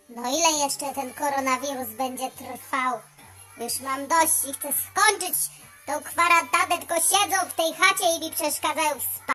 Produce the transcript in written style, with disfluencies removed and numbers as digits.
No ile jeszcze ten koronawirus będzie trwał? Już mam dość i chcę skończyć tą kwarantannę, tylko siedzą w tej chacie i mi przeszkadzają w spaniu.